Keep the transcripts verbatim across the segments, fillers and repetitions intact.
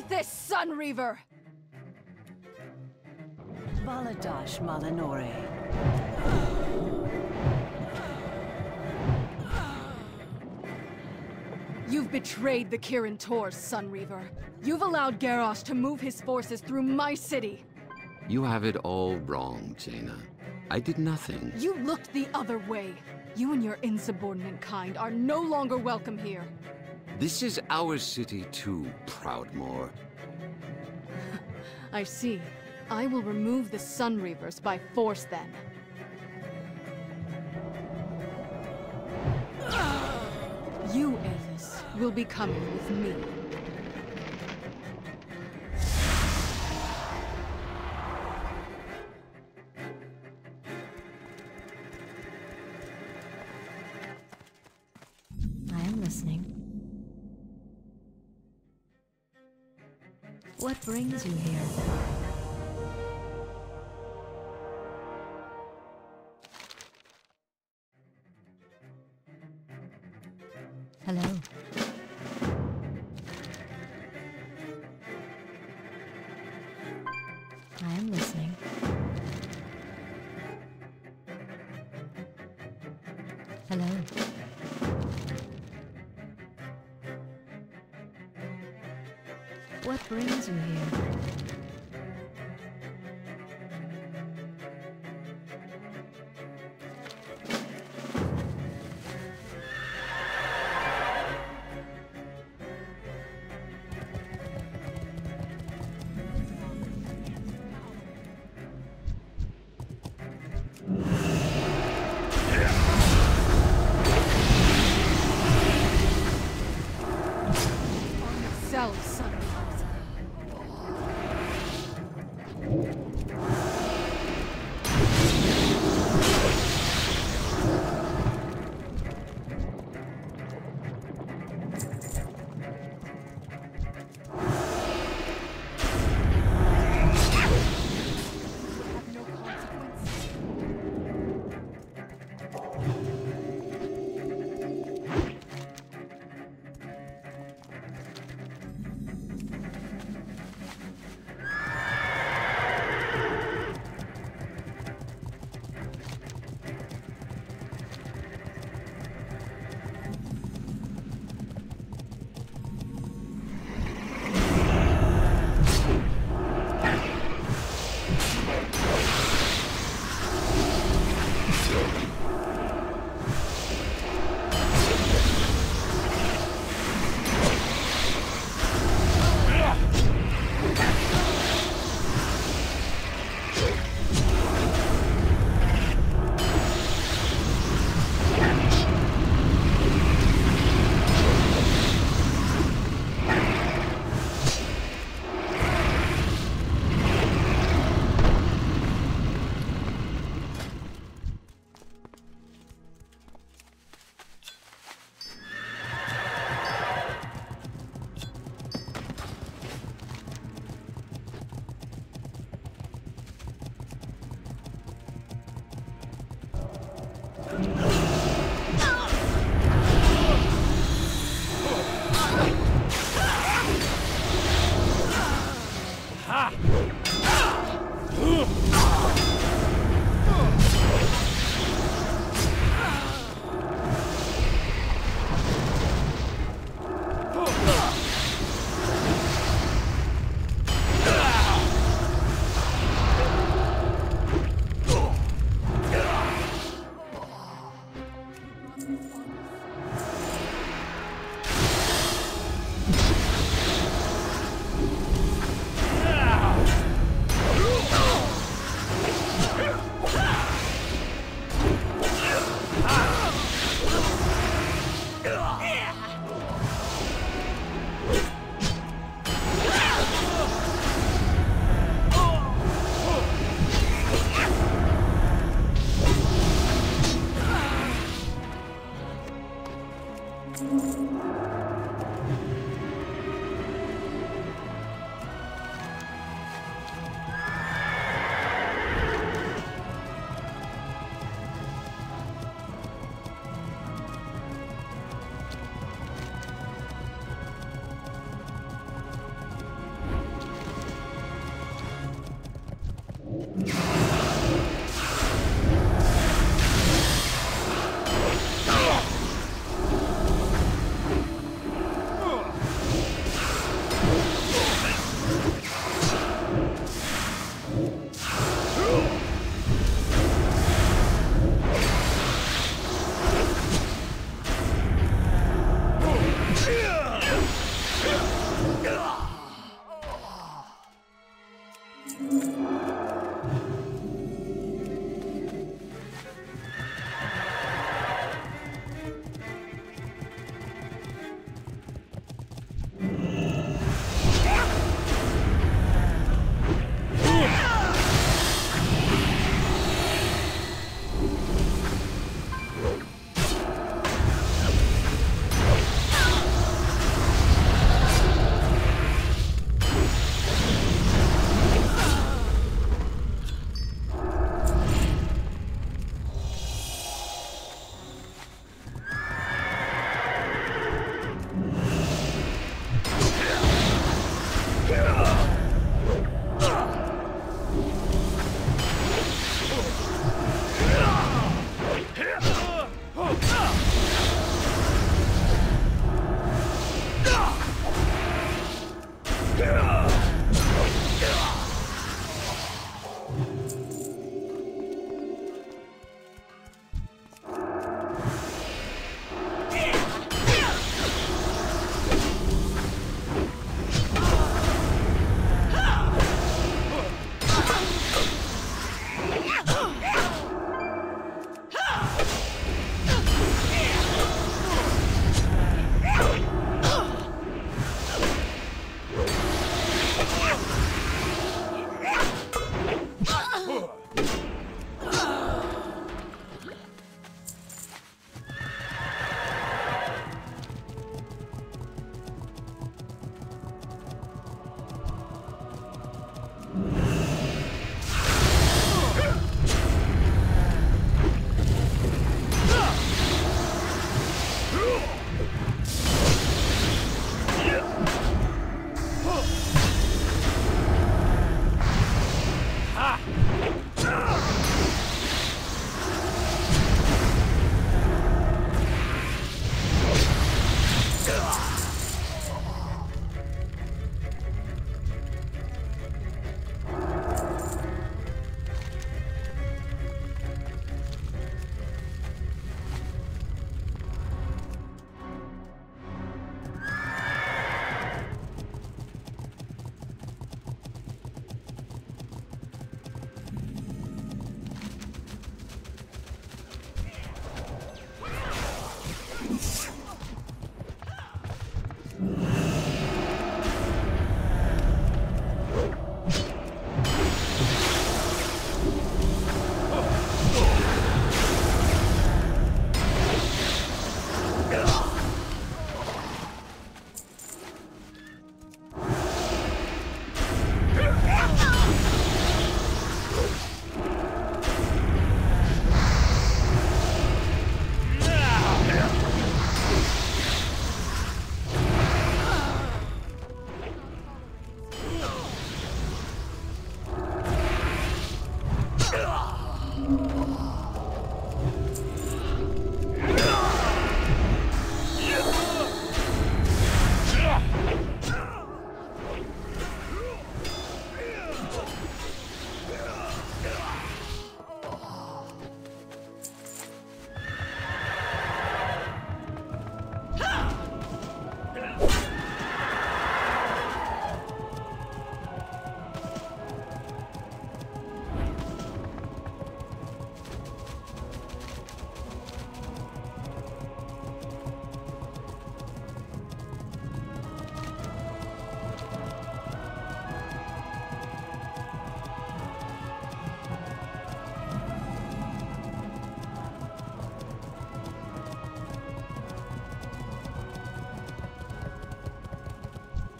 this, Sun Reaver! Baladash Malinore. You've betrayed the Kirin Tor, Sun Reaver. You've allowed Garrosh to move his forces through my city. You have it all wrong, Jaina. I did nothing. You looked the other way. You and your insubordinate kind are no longer welcome here. This is our city too, Proudmoore. I see. I will remove the Sun Reavers by force then. You, Avis, will be coming with me. I am listening. What brings you here? Hello. I am listening. Hello. What brings you here?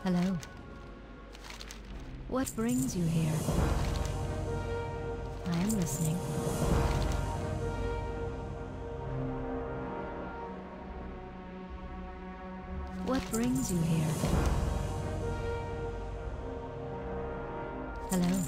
Hello. What brings you here? I am listening. What brings you here? Hello.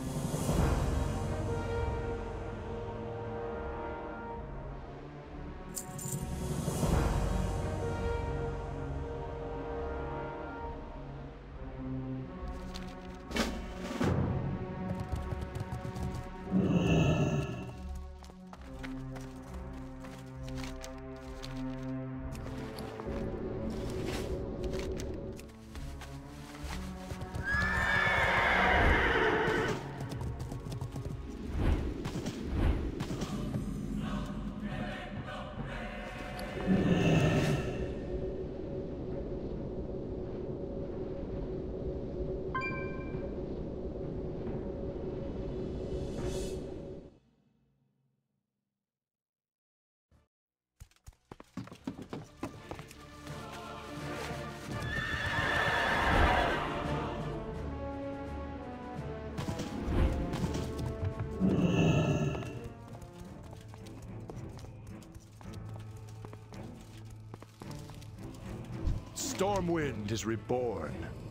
Stormwind is reborn.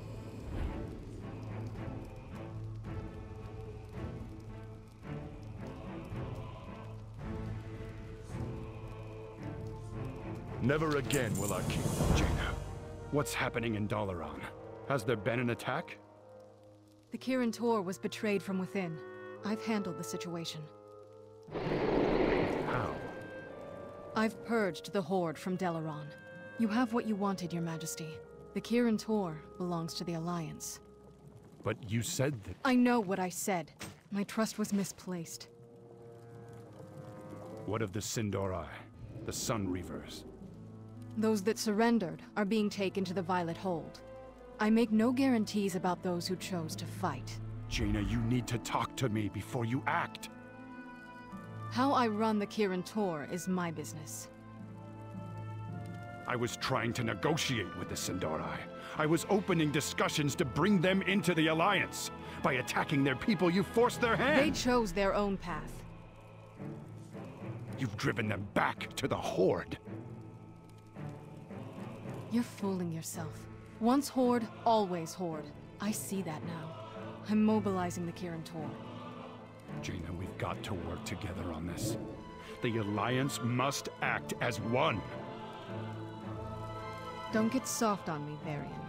Never again will our king, Jaina. What's happening in Dalaran? Has there been an attack? The Kirin Tor was betrayed from within. I've handled the situation. How? I've purged the Horde from Dalaran. You have what you wanted, Your Majesty. The Kirin Tor belongs to the Alliance. But you said that... I know what I said. My trust was misplaced. What of the Sindorai? The Sun Reavers? Those that surrendered are being taken to the Violet Hold. I make no guarantees about those who chose to fight. Jaina, you need to talk to me before you act. How I run the Kirin Tor is my business. I was trying to negotiate with the Sindorai. I was opening discussions to bring them into the Alliance. By attacking their people, you forced their hand. They chose their own path. You've driven them back to the Horde. You're fooling yourself. Once Horde, always Horde. I see that now. I'm mobilizing the Kirin Tor. Jaina, we've got to work together on this. The Alliance must act as one. Don't get soft on me, Varian.